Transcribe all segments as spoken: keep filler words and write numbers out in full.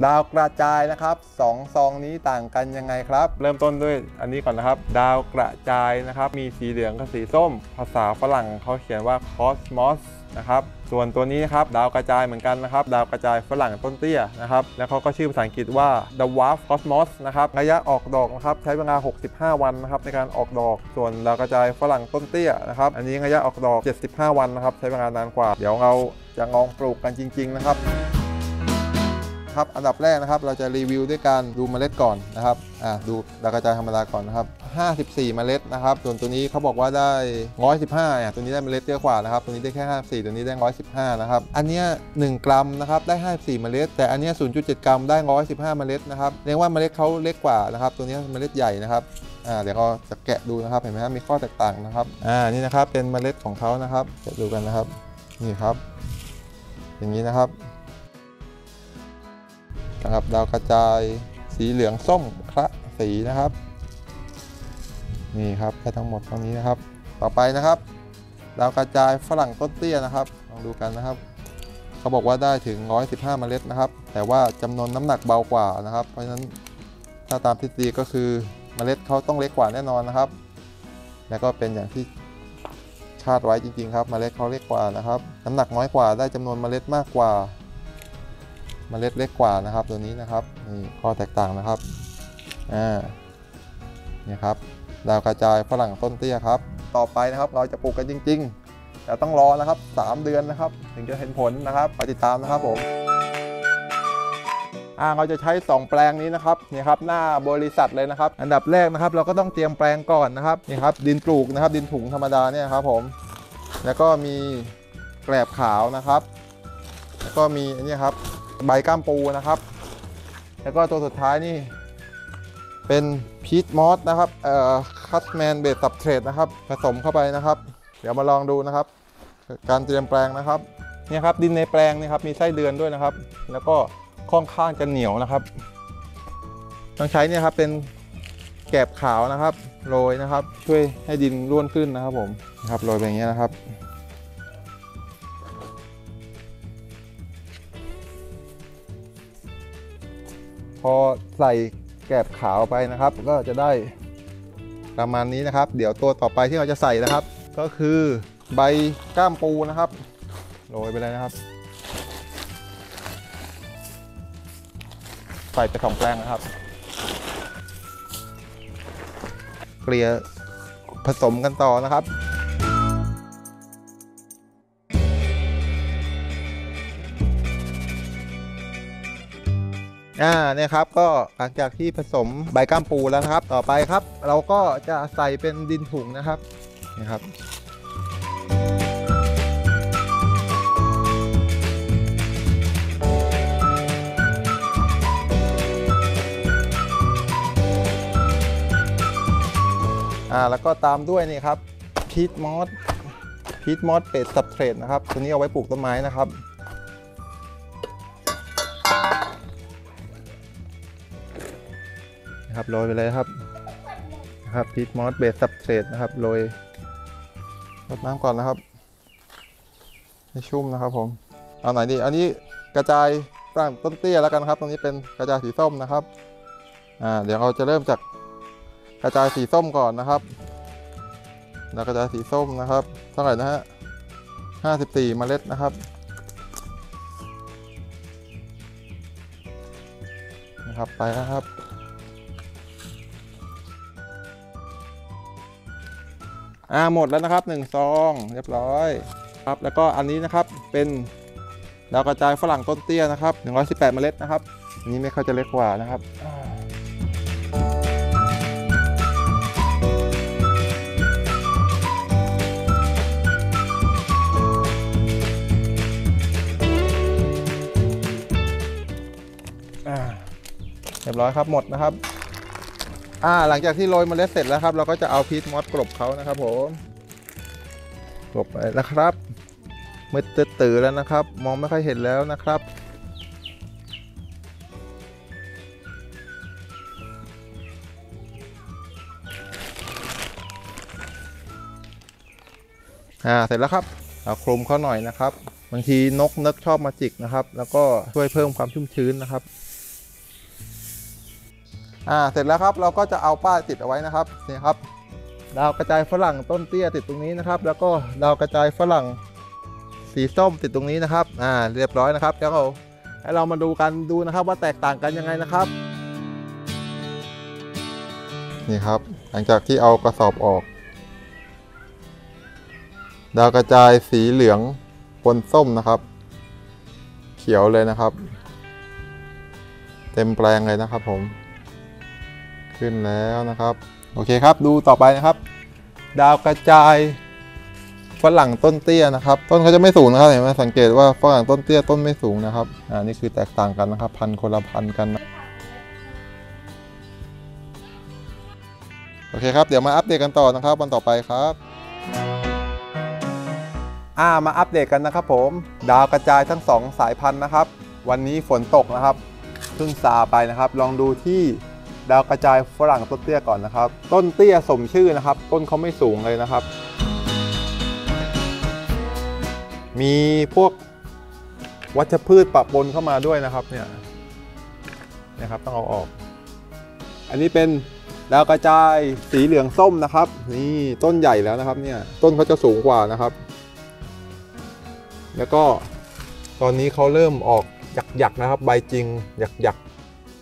ดาวกระจายนะครับสองซองนี้ต่างกันยังไงครับเริ่มต้นด้วยอันนี้ก่อนนะครับดาวกระจายนะครับมีสีเหลืองกับสีส้มภาษาฝรั่งเขาเขียนว่า cosmos นะครับส่วนตัวนี้นะครับดาวกระจายเหมือนกันนะครับดาวกระจายฝรั่งต้นเตี้ยนะครับแล้วเขาก็ชื่อภาษาอังกฤษว่า dwarf cosmos นะครับระยะออกดอกนะครับใช้เวลาหกสิบห้าวันนะครับในการออกดอกส่วนดาวกระจายฝรั่งต้นเตี้ยนะครับอันนี้ระยะออกดอกเจ็ดสิบห้าวันนะครับใช้เวลานานกว่าเดี๋ยวเราจะลองปลูกกันจริงๆนะครับครับอันดับแรกนะครับเราจะรีวิวด้วยการดูเมล็ดก่อนนะครับอ่าดูดาวกระจายธรรมดาก่อนนะครับห้าสิบสี่เมล็ดนะครับส่วนตัวนี้เขาบอกว่าได้หนึ่งร้อยสิบห้าอ่ะตัวนี้ได้เมล็ดเยอะกว่านะครับตัวนี้ได้แค่ห้าสิบสี่ตัวนี้ได้หนึ่งร้อยสิบห้านะครับอันนี้หนึ่งกรัมนะครับได้ห้าสิบสี่เมล็ดแต่อันนี้ ศูนย์จุดเจ็ด กรัมได้หนึ่งร้อยสิบห้าเมล็ดนะครับเรียกว่าเมล็ดเขาเล็กกว่านะครับตัวนี้เมล็ดใหญ่นะครับอ่าเดี๋ยวเราจะแกะดูนะครับเห็นไหมครับมีข้อแตกต่างนะครับอ่านี่นะครับเป็นเมล็ดของเขานะครับแกะดูกันนะครับนี่ครับอย่างนี้นะครับนะครับดาวกระจายสีเหลืองส้มคละสีนะครับนี่ครับแค่ทั้งหมดเท่านี้นะครับต่อไปนะครับดาวกระจายฝรั่งต้นเตี้ยนะครับลองดูกันนะครับเขาบอกว่าได้ถึงหนึ่งร้อยสิบห้าเมล็ดนะครับแต่ว่าจำนวนน้ำหนักเบากว่านะครับเพราะฉะนั้นถ้าตามทฤษฎีก็คือเมล็ดเขาต้องเล็กกว่าแน่นอนนะครับแล้วก็เป็นอย่างที่คาดไว้จริงๆครับเมล็ดเขาเล็กกว่านะครับน้ำหนักน้อยกว่าได้จำนวนเมล็ดมากกว่าเมล็ดเล็กกว่านะครับตัวนี้นะครับนี่ข้อแตกต่างนะครับอ่านี่ครับดาวกระจายฝรั่งต้นเตี้ยครับต่อไปนะครับเราจะปลูกกันจริงๆแต่ต้องรอนะครับสามเดือนนะครับถึงจะเห็นผลนะครับไปติดตามนะครับผมอ่าเราจะใช้สองแปลงนี้นะครับนี่ครับหน้าบริษัทเลยนะครับอันดับแรกนะครับเราก็ต้องเตรียมแปลงก่อนนะครับนี่ครับดินปลูกนะครับดินถุงธรรมดาเนี่ยครับผมแล้วก็มีแกลบขาวนะครับแล้วก็มีอันนี้ครับใบก้ามปูนะครับแล้วก็ตัวสุดท้ายนี่เป็นพีทมอสนะครับเอ่อคัสแมนเบสซับเทรดนะครับผสมเข้าไปนะครับเดี๋ยวมาลองดูนะครับการเตรียมแปลงนะครับนี่ครับดินในแปลงนี่ครับมีไส้เดือนด้วยนะครับแล้วก็ค่อนข้างจะเหนียวนะครับต้องใช้เนี่ยครับเป็นแกบขาวนะครับโรยนะครับช่วยให้ดินร่วนขึ้นนะครับผมนะครับโรยไปอย่างเงี้ยนะครับพอใส่แกบขาวไปนะครับก็จะได้ประมาณนี้นะครับเดี๋ยวตัวต่อไปที่เราจะใส่นะครับก็คือใบก้ามปูนะครับโรยไปเลยนะครับใส่ไปสองแปลงนะครับเกลี่ยผสมกันต่อนะครับอ่าเนี่ยครับก็หลังจากที่ผสมใบก้ามปูแล้วนะครับต่อไปครับเราก็จะใส่เป็นดินถุงนะครับนี่ครับอ่าแล้วก็ตามด้วยนี่ครับพีทมอสพีทมอสเบสซับเทรดนะครับตัวนี้เอาไว้ปลูกต้นไม้นะครับนะครับโรยไปเลยครับนะครับพีทมอสเบสซับเทรดนะครับโรยรดน้ำก่อนนะครับให้ชุ่มนะครับผมเอาไหนดีอันนี้กระจายตั้งต้นเตี้ยแล้วกันครับตรงนี้เป็นกระจายสีส้มนะครับอ่าเดี๋ยวเราจะเริ่มจากกระจายสีส้มก่อนนะครับแล้วกระจายสีส้มนะครับเท่าไหร่นะฮะห้าสิบสี่เมล็ดนะครับนะครับไปนะครับอ่าหมดแล้วนะครับหนึ่งซองเรียบร้อยครับแล้วก็อันนี้นะครับเป็นดาวกระจายฝรั่งต้นเตี้ยนะครับหนึ่งร้อยสิบแปดเมล็ดนะครับอันนี้ไม่ค่อยจะเล็กกว่านะครับเรียบร้อยครับหมดนะครับอ่าหลังจากที่โรยเมล็ดเสร็จแล้วครับเราก็จะเอาพีทมอสกลบเขานะครับผมกลบไปแล้วครับมืดตื่นแล้วนะครับมองไม่ค่อยเห็นแล้วนะครับอ่าเสร็จแล้วครับเอาคลุมเขาหน่อยนะครับบางทีนกนึกชอบมาจิกนะครับแล้วก็ช่วยเพิ่มความชุ่มชื้นนะครับอ่าเสร็จแล้วครับเราก็จะเอาป้ายติดเอาไว้นะครับนี่ครับดาวกระจายฝรั่งต้นเตี้ยติดตรงนี้นะครับแล้วก็ดาวกระจายฝรั่งสีส้มติดตรงนี้นะครับอ่าเรียบร้อยนะครับแล้วเราให้เรามาดูกันดูนะครับว่าแตกต่างกันยังไงนะครับนี่ครับหลังจากที่เอากระสอบออกดาวกระจายสีเหลืองปนส้มนะครับเขียวเลยนะครับเต็มแปลงเลยนะครับผมขึ้นแล้วนะครับโอเคครับดูต่อไปนะครับดาวกระจายฝรั่งต้นเตี้ยนะครับต้นเขาจะไม่สูงนะครับเห็นไหมสังเกตว่าฝรั่งต้นเตี้ยต้นไม่สูงนะครับอ่านี่คือแตกต่างกันนะครับพันคนละพันกันนะโอเคครับเดี๋ยวมาอัปเดตกันต่อนะครับวันต่อไปครับอ่ามาอัปเดตกันนะครับผมดาวกระจายทั้งสองสายพันธุ์นะครับวันนี้ฝนตกนะครับเพิ่งซาไปนะครับลองดูที่ดาวกระจายฝรั่งต้นเตี้ยก่อนนะครับต้นเตี้ยสมชื่อนะครับต้นเขาไม่สูงเลยนะครับมีพวกวัชพืชปะปนเข้ามาด้วยนะครับเนี่ยนะครับต้องเอาออกอันนี้เป็นดาวกระจายสีเหลืองส้มนะครับนี่ต้นใหญ่แล้วนะครับเนี่ยต้นเขาจะสูงกว่านะครับแล้วก็ตอนนี้เขาเริ่มออกหยักๆนะครับใบจริงหยักๆ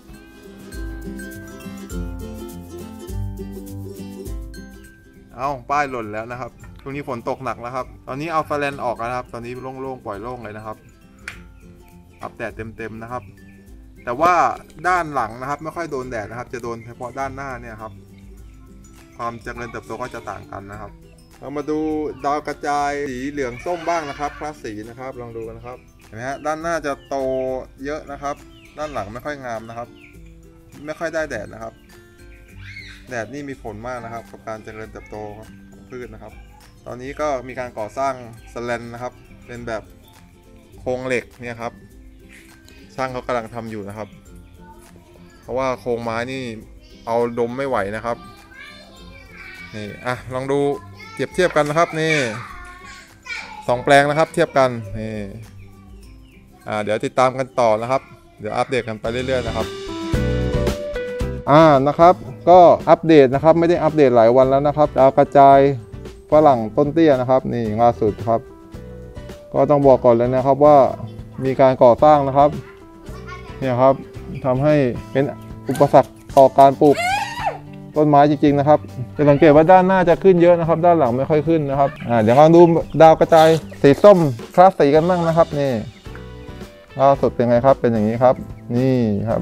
เอาป้ายหล่นแล้วนะครับช่วงนี้ฝนตกหนักแล้วครับตอนนี้เอาแฟลนออกแล้วครับตอนนี้โล่งๆปล่อยโล่งเลยนะครับอับแดดเต็มๆนะครับแต่ว่าด้านหลังนะครับไม่ค่อยโดนแดดนะครับจะโดนเฉพาะด้านหน้าเนี่ยครับความเจริญเติบโตก็จะต่างกันนะครับเรามาดูดาวกระจายสีเหลืองส้มบ้างนะครับคลาสสีนะครับลองดูกันครับเห็นไหมฮะด้านหน้าจะโตเยอะนะครับด้านหลังไม่ค่อยงามนะครับไม่ค่อยได้แดดนะครับแดดนี่มีผลมากนะครับกับการเจริญเติบโตของพืชนะครับตอนนี้ก็มีการก่อสร้างสแลนนะครับเป็นแบบโครงเหล็กเนี่ยครับช่างเขากำลังทำอยู่นะครับเพราะว่าโครงไม้นี่เอาดมไม่ไหวนะครับนี่อ่ะลองดูเทียบเทียบกันนะครับนี่สองแปลงนะครับเทียบกันนี่อ่าเดี๋ยวติดตามกันต่อนะครับเดี๋ยวอัปเดตกันไปเรื่อยๆนะครับอ่านะครับก็อัปเดตนะครับไม่ได้อัปเดตหลายวันแล้วนะครับดาวกระจายฝรั่งต้นเตี้ยนะครับนี่ล่าสุดครับก็ต้องบอกก่อนเลยนะครับว่ามีการก่อสร้างนะครับเนี่ยครับทำให้เป็นอุปสรรคต่อการปลูกต้นไม้จริงๆนะครับจะสังเกตว่าด้านหน้าจะขึ้นเยอะนะครับด้านหลังไม่ค่อยขึ้นนะครับอ่าเดี๋ยวลองดูดาวกระจายสีส้มคลาสสีกันบ้างนะครับนี่ล่าสุดเป็นไงครับเป็นอย่างนี้ครับนี่ครับ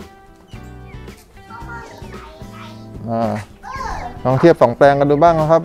อ่าลองเทียบสองแปลงกันดูบ้างนะครับ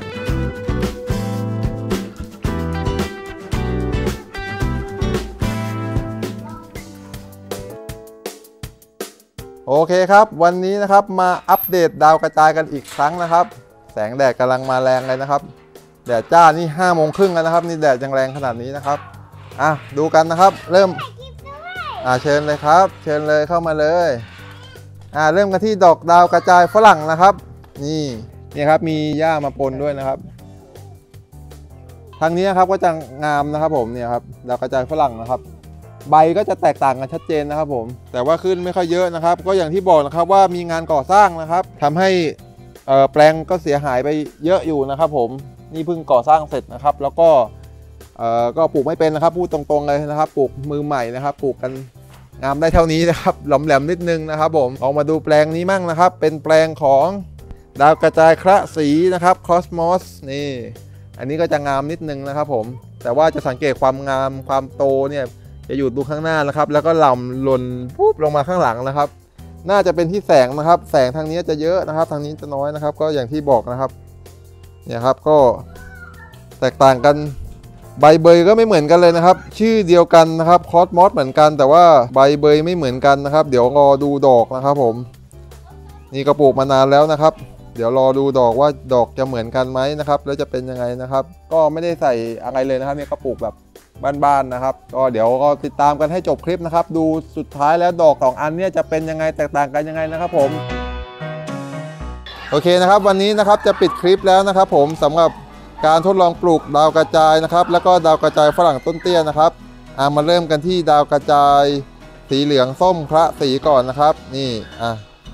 โอเคครับวันนี้นะครับมาอัปเดตดาวกระจายกันอีกครั้งนะครับแสงแดดกำลังมาแรงเลยนะครับแดดจ้านี่ห้าโมงครึ่งแล้วนะครับนี่แดดยังแรงขนาดนี้นะครับอ่ะดูกันนะครับเริ่มอ่าเชิญเลยครับเชิญเลยเข้ามาเลยอ่าเริ่มกันที่ดอกดาวกระจายฝรั่งนะครับนี่นี่ครับมีหญ้ามาปนด้วยนะครับทางนี้นะครับก็จะงามนะครับผมเนี่ยครับดาวกระจายฝรั่งนะครับใบก็จะแตกต่างกันชัดเจนนะครับผมแต่ว่าขึ้นไม่ค่อยเยอะนะครับก็อย่างที่บอกนะครับว่ามีงานก่อสร้างนะครับทำให้แปลงก็เสียหายไปเยอะอยู่นะครับผมนี่เพิ่งก่อสร้างเสร็จนะครับแล้วก็ก็ปลูกไม่เป็นนะครับพูดตรงๆเลยนะครับปลูกมือใหม่นะครับปลูกกันงามได้เท่านี้นะครับหลอมแหลมนิดนึงนะครับผมลองมาดูแปลงนี้มั่งนะครับเป็นแปลงของดาวกระจายคละสีนะครับคอสมอสนี่อันนี้ก็จะงามนิดนึงนะครับผมแต่ว่าจะสังเกตความงามความโตเนี่ยจะอยู่ดูข้างหน้านะครับแล้วก็หล่ำหล่นปุ๊บลงมาข้างหลังนะครับน่าจะเป็นที่แสงนะครับแสงทางนี้จะเยอะนะครับทางนี้จะน้อยนะครับก็อย่างที่บอกนะครับเนี่ยครับก็แตกต่างกันใบเบยก็ไม่เหมือนกันเลยนะครับชื่อเดียวกันนะครับคอสมอสเหมือนกันแต่ว่าใบเบยไม่เหมือนกันนะครับเดี๋ยวรอดูดอกนะครับผมนี่ก็ปลูกมานานแล้วนะครับเดี๋ยวรอดูดอกว่าดอกจะเหมือนกันไหมนะครับแล้วจะเป็นยังไงนะครับก็ไม่ได้ใส่อะไรเลยนะครับเนี่ยก็ปลูกแบบบ้านๆนะครับก็เดี๋ยวก็ติดตามกันให้จบคลิปนะครับดูสุดท้ายแล้วดอกสองอันเนี่ยจะเป็นยังไงแตกต่างกันยังไงนะครับผมโอเคนะครับวันนี้นะครับจะปิดคลิปแล้วนะครับผมสำหรับการทดลองปลูกดาวกระจายนะครับแล้วก็ดาวกระจายฝรั่งต้นเตี้ยนะครับอ่ามาเริ่มกันที่ดาวกระจายสีเหลืองส้มคละสีก่อนนะครับนี่อ่ะ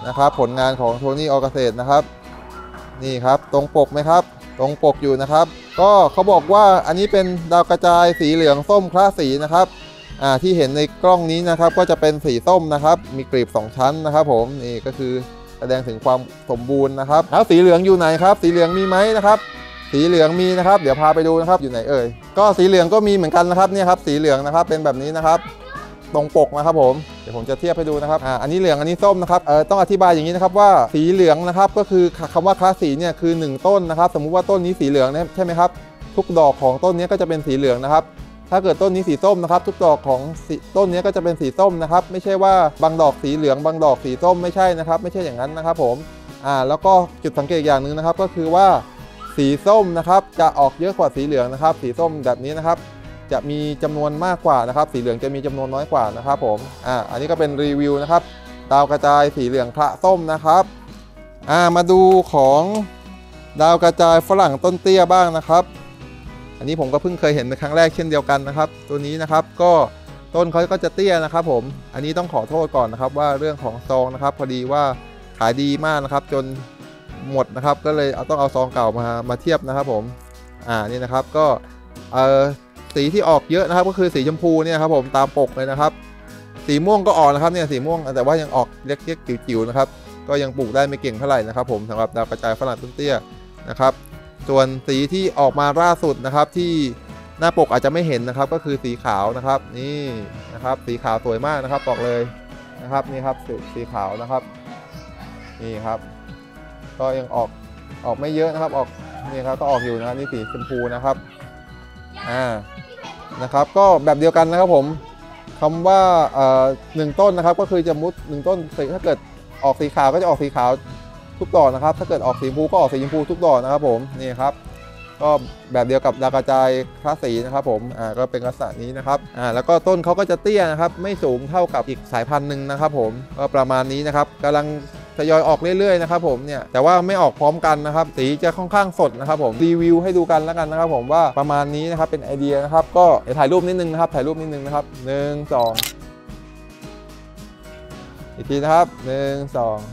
นะครับผลงานของโทนี่ออร์เกษตรนะครับนี่ครับตรงปกไหมครับตรงปกอยู่นะครับก็เขาบอกว่าอันนี้เป็นดาวกระจายสีเหลืองส้มคละสีนะครับอ่าที่เห็นในกล้องนี้นะครับก็จะเป็นสีส้มนะครับมีกลีบสองชั้นนะครับผมนี่ก็คือแสดงถึงความสมบูรณ์นะครับแล้วสีเหลืองอยู่ไหนครับสีเหลืองมีไหมนะครับสีเหลืองมีนะครับเดี๋ยวพาไปดูนะครับอยู่ไหนเอ่ยก็สีเหลืองก็มีเหมือนกันนะครับเนี่ยครับสีเหลืองนะครับเป็นแบบนี้นะครับตรงปกนะครับผมเดี๋ยวผมจะเทียบให้ดูนะครับอ่าอันนี้เหลืองอันนี้ส้มนะครับเออต้องอธิบายอย่างนี้นะครับว่าสีเหลืองนะครับก็คือคำว่าคลาสสีเนี่ยคือหนึ่งต้นนะครับสมมุติว่าต้นนี้สีเหลืองนะใช่ไหมครับทุกดอกของต้นนี้ก็จะเป็นสีเหลืองนะครับถ้าเกิดต้นนี้สีส้มนะครับทุกดอกของต้นนี้ก็จะเป็นสีส้มนะครับไม่ใช่ว่าบางดอกสีเหลืองบางดอกสีส้มไม่ใช่นะครับไม่ใช่อย่างนั้นนะครับผมอ่าแล้วก็จุดสังเกตอย่างหนึ่งนะครับก็คือว่าสีส้มนะครับจะออกเยอะกว่าสีเหลืองนะครับสีส้มแบบนี้นะครับจะมีจำนวนมากกว่านะครับสีเหลืองจะมีจำนวนน้อยกว่านะครับผมอ่าอันนี้ก็เป็นรีวิวนะครับดาวกระจายสีเหลืองพระส้มนะครับอ่ามาดูของดาวกระจายฝรั่งต้นเตี้ยบ้างนะครับอันนี้ผมก็เพิ่งเคยเห็นเป็นครั้งแรกเช่นเดียวกันนะครับตัวนี้นะครับก็ต้นเขาก็จะเตี้ยนะครับผมอันนี้ต้องขอโทษก่อนนะครับว่าเรื่องของซองนะครับพอดีว่าขายดีมากนะครับจนหมดนะครับก็เลยเอาต้องเอาซองเก่ามามาเทียบนะครับผมอ่านี่นะครับก็เออสีที่ออกเยอะนะครับก็คือสีชมพูเนี่ยครับผมตามปกเลยนะครับสีม่วงก็ออกนะครับเนี่ยสีม่วงแต่ว่ายังออกเล็กๆจิ๋วๆนะครับก็ยังปลูกได้ไม่เก่งเท่าไหร่นะครับผมสำหรับดาวกระจายฝรั่งต้นเตี้ยนะครับส่วนสีที่ออกมาล่าสุดนะครับที่หน้าปกอาจจะไม่เห็นนะครับก็คือสีขาวนะครับนี่นะครับสีขาวสวยมากนะครับบอกเลยนะครับนี่ครับสสีขาวนะครับนี่ครับก็ยังออกออกไม่เยอะนะครับออกนี่ครับก็ออกอยู่นะครับนี่สีชมพูนะครับอ่านะครับก็แบบเดียวกันนะครับผมคำว่าเอ่อหนึ่งต้นนะครับก็คือจะมุดหนึ่งต้นถ้าเกิดออกสีขาวก็จะออกสีขาวทุกดอกนะครับถ้าเกิดออกสีชมพูก็ออกสีชมพูทุกดอกนะครับผมนี่ครับก็แบบเดียวกับดาวกระจายคลาสสีนะครับผมอ่าก็เป็นลักษณะนี้นะครับอ่าแล้วก็ต้นเขาก็จะเตี้ยนะครับไม่สูงเท่ากับอีกสายพันธุ์หนึ่งนะครับผมก็ประมาณนี้นะครับกำลังทยอยออกเรื่อยๆนะครับผมเนี่ยแต่ว่าไม่ออกพร้อมกันนะครับสีจะค่อนข้างสดนะครับผมรีวิวให้ดูกันแล้วกันนะครับผมว่าประมาณนี้นะครับเป็นไอเดียนะครับก็เดี๋ยวถ่ายรูปนิดนึงนะครับถ่ายรูปนิดนึงนะครับหนึ่งสองอีกทีนะครับหนึ่งสอง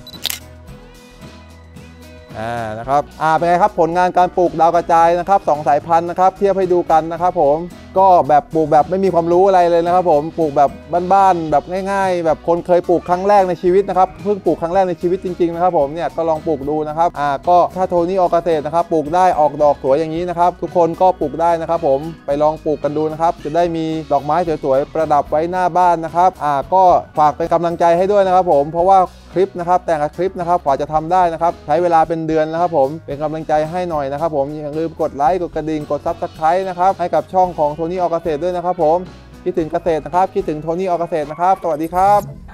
อ่านะครับอ่าเป็นไงครับผลงานการปลูกดาวกระจายนะครับสองสายพันธุ์นะครับเทียบให้ดูกันนะครับผมก็แบบปลูกแบบไม่มีความรู้อะไรเลยนะครับผมปลูกแบบบ้านๆแบบง่ายๆแบบคนเคยปลูกครั้งแรกในชีวิตนะครับเพิ่งปลูกครั้งแรกในชีวิตจริงๆนะครับผมเนี่ยก็ลองปลูกดูนะครับอ่าก็ถ้าโทนี่ออร์เกษตรนะครับปลูกได้ออกดอกสวยอย่างนี้นะครับทุกคนก็ปลูกได้นะครับผมไปลองปลูกกันดูนะครับจะได้มีดอกไม้สวยๆประดับไว้หน้าบ้านนะครับอ่าก็ฝากเป็นกำลังใจให้ด้วยนะครับผมเพราะว่าคลิปนะครับแต่งคลิปนะครับกว่าจะทำได้นะครับใช้เวลาเป็นเดือนนะครับผมเป็นกำลังใจให้หน่อยนะครับผมอย่าลืมกดไลค์กดกระดิ่งกดซับสไครต์นะครับให้กับช่องของโทนี่ออร์เกษตรด้วยนะครับผมคิดถึงเกษตรนะครับคิดถึงโทนี่ออร์เกษตรนะครับสวัสดีครับ